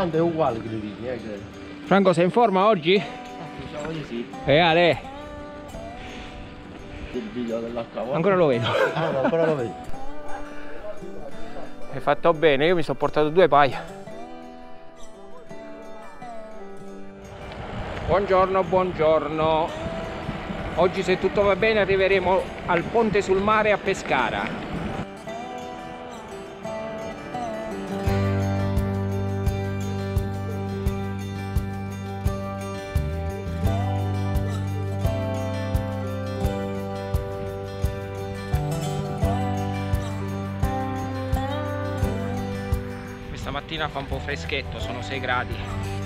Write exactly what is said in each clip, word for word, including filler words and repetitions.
tanto è uguale che le vedi, eh, credo. Franco, sei in forma oggi? Ah, diciamo di sì. E Ale? Il video dell'altra volta. Ancora lo vedo. Ah, no, ancora lo vedo. Hai fatto bene, io mi sono portato due paia. Buongiorno, buongiorno. Oggi, se tutto va bene, arriveremo al ponte sul mare a Pescara. Stamattina fa un po' freschetto, sono sei gradi.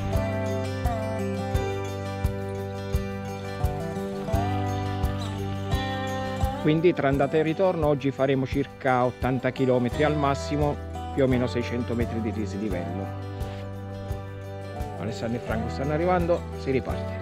Quindi tra andata e ritorno oggi faremo circa ottanta chilometri al massimo, più o meno seicento metri di dislivello. Alessandro e Franco stanno arrivando, si riparte.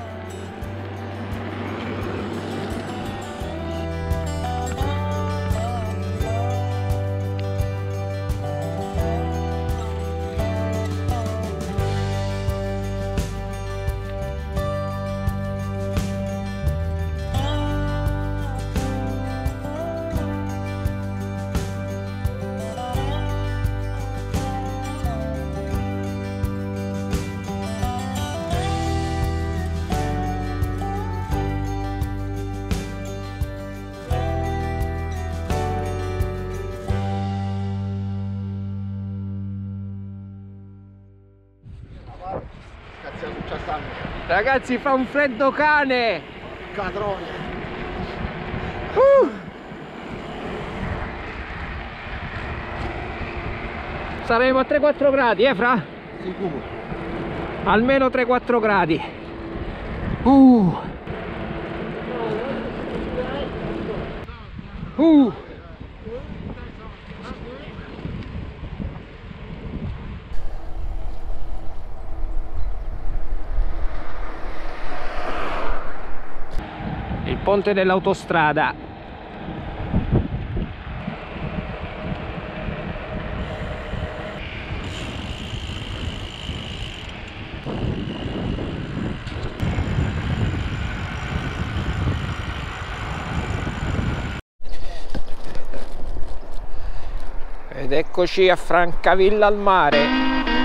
Ragazzi, fa un freddo cane! Cadrone! Uh! Saremo a tre quattro gradi, eh Fra? Sicuro! Almeno tre quattro gradi! Uh! Uh! Il ponte dell'autostrada. Ed eccoci a Francavilla al mare.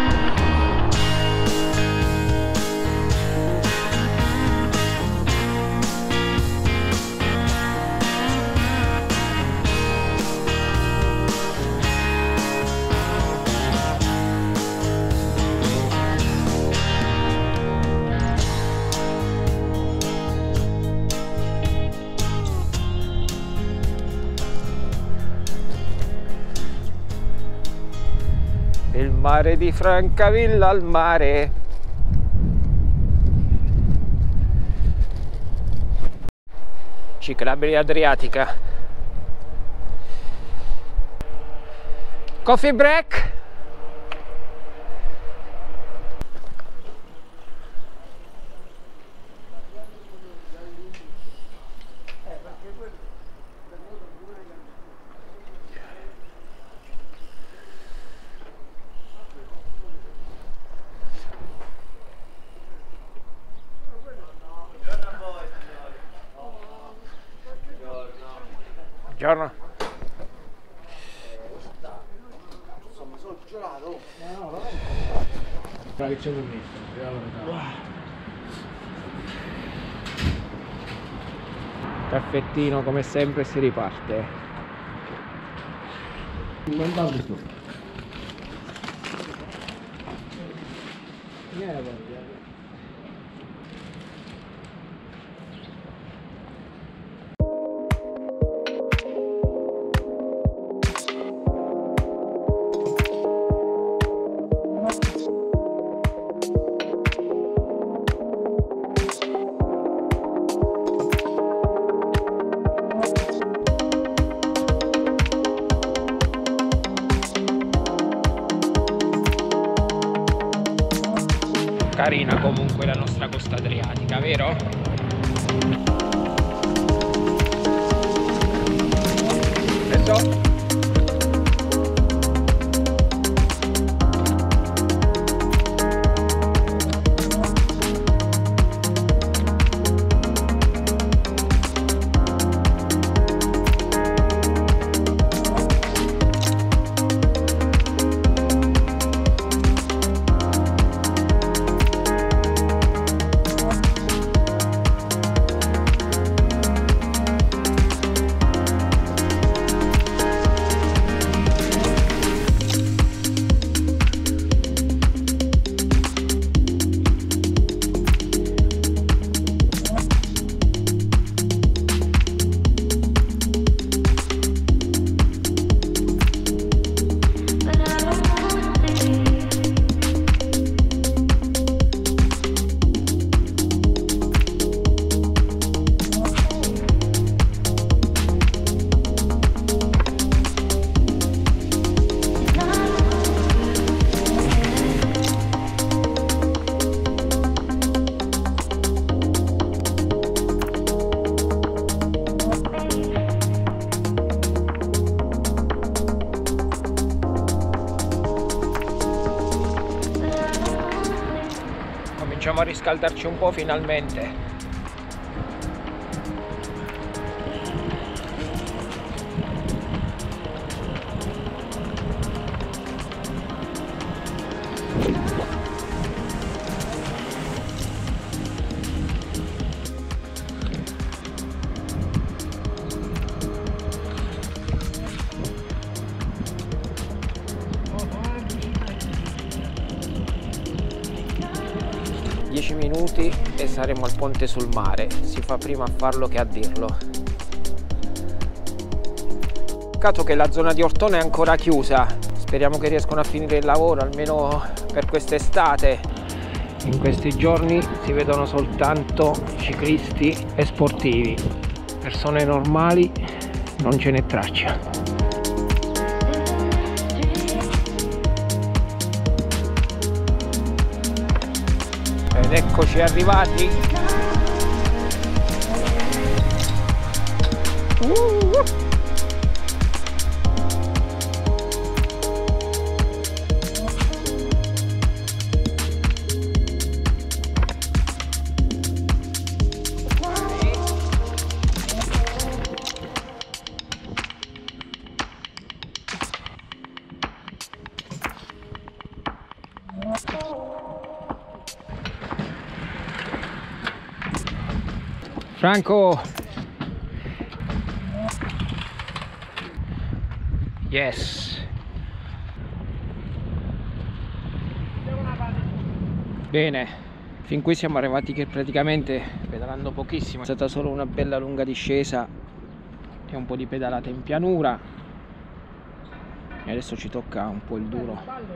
Il mare di Francavilla al mare. Ciclabile Adriatica. Coffee break. Buongiorno. Insomma, sono gelato. No, no, no. Che c'è un Caffettino come sempre, si riparte. Guardate questo. Carina comunque la nostra costa adriatica, vero? Preso. Cominciamo a riscaldarci un po' finalmente. dieci minuti e saremo al ponte sul mare. Si fa prima a farlo che a dirlo. Peccato che la zona di Ortona è ancora chiusa. Speriamo che riescano a finire il lavoro almeno per quest'estate. In questi giorni si vedono soltanto ciclisti e sportivi. Persone normali non ce n'è traccia. Ed eccoci arrivati. Uh! Franco, yes, bene, fin qui siamo arrivati che praticamente pedalando pochissimo, è stata solo una bella lunga discesa e un po' di pedalata in pianura e adesso ci tocca un po' il duro.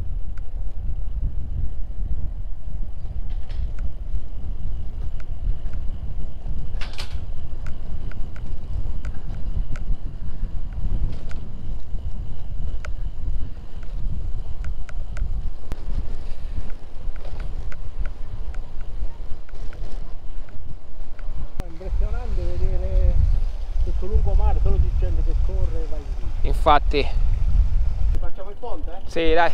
Impressionante vedere questo lungomare, solo di gente che corre e va in giro. Infatti. Facciamo il ponte? Eh? Sì, dai.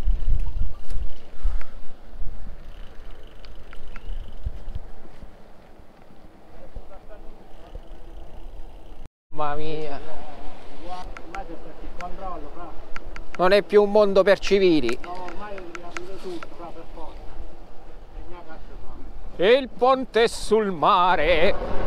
Mamma mia. Ormai c'è il controllo, fra. Non è più un mondo per civili. No, ormai devi aprire tutto, fra, per forza. E mia cazzo fa. E il ponte sul mare.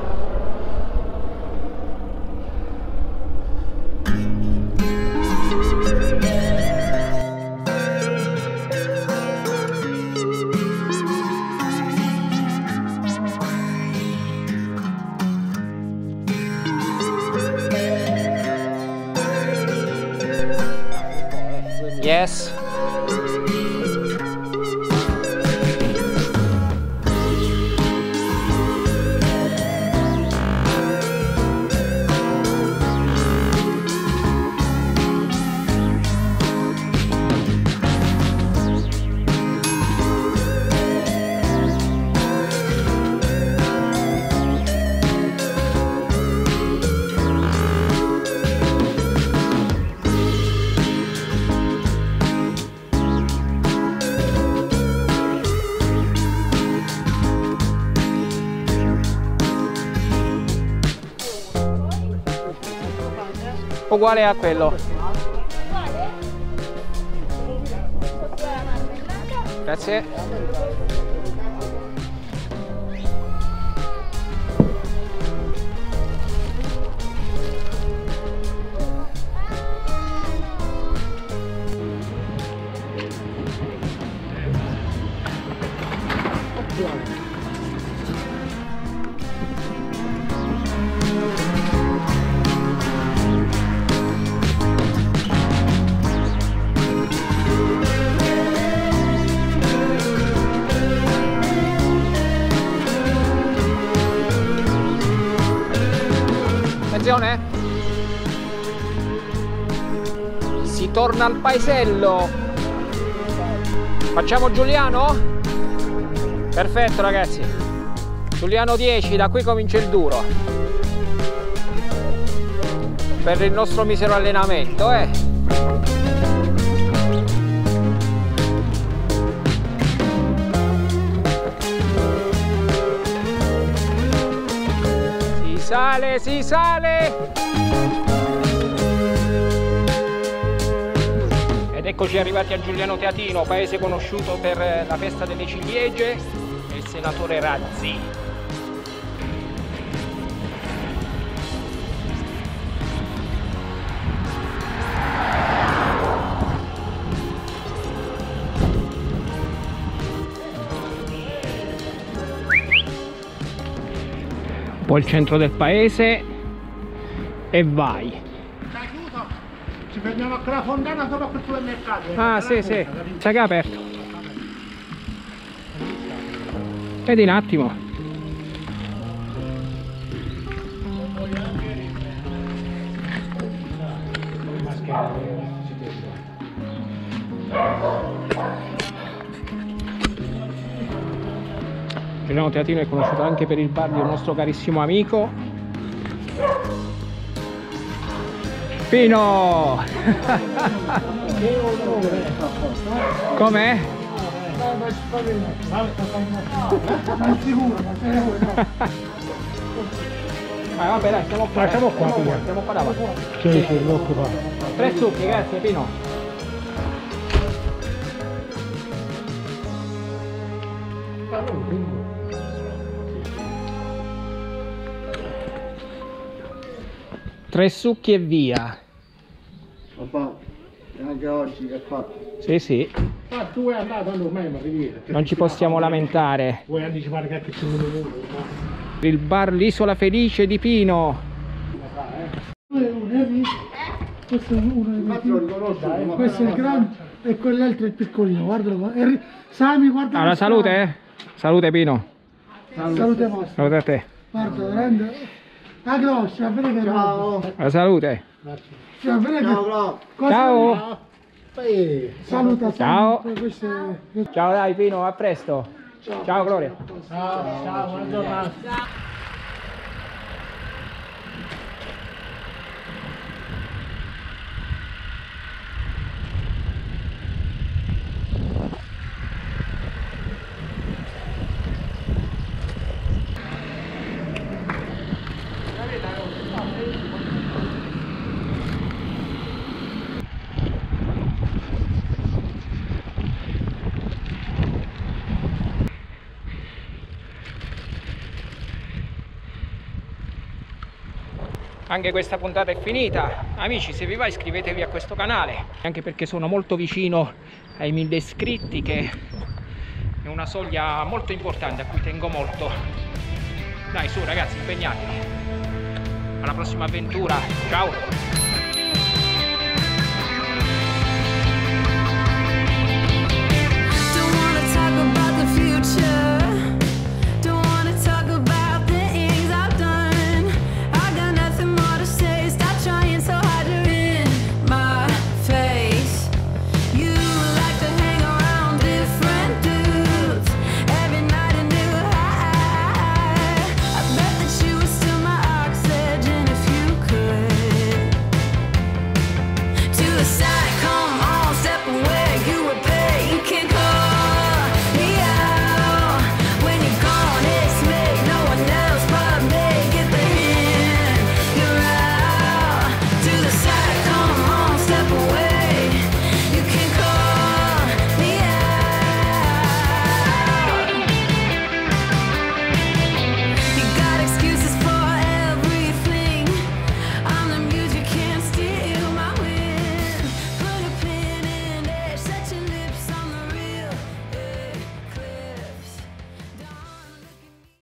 Yes. Uguale a quello. Grazie. Attenzione, si torna al paesello. Facciamo Giuliano? Perfetto ragazzi, Giuliano dieci, da qui comincia il duro per il nostro misero allenamento, eh. sale, si sale! Ed eccoci arrivati a Giuliano Teatino, paese conosciuto per la festa delle ciliegie e il senatore Razzi. Poi il centro del paese e vai. Sta chiuso, ci fermiamo a quella fontana sopra quel supermercato. Ah sì sì, sai che è aperto. Vedi un attimo. Giuliano Teatino è conosciuto anche per il bar di un nostro carissimo amico Pino. Com'è? Ah, vabbè dai, siamo qua, siamo qua, siamo qua, siamo qua davanti. Sì, sì, non occupare. Tre succhi, grazie Pino. Tre succhi e via. Papà, anche oggi che fa? Sì, sì. Ma tu vuoi andare tanto ormai ma rivede. Non ci possiamo lamentare. Vuoi anticipare che anche tu non vuoi? Il bar L'Isola Felice di Pino. Questo è uno dei più. Questo è il grande e quell'altro è il piccolino. Guardalo qua. E Sami, guarda. Alla salute, eh? Salute Pino. Salute vostra. Salute a te. Guarda, grande. La grossa, vedi che Ciao. Alla salute. Ciao, vedi che. Ciao, Cosa- Ciao. Eh, Saluta. Ciao. Sami. Questo è- Ciao dai Pino, a presto. Ciao Gloria. Ciao, ciao, buona giornata. Anche questa puntata è finita. Amici, se vi va iscrivetevi a questo canale, anche perché sono molto vicino ai mille iscritti, che è una soglia molto importante a cui tengo molto. Dai su ragazzi, impegnatevi. Alla prossima avventura, ciao!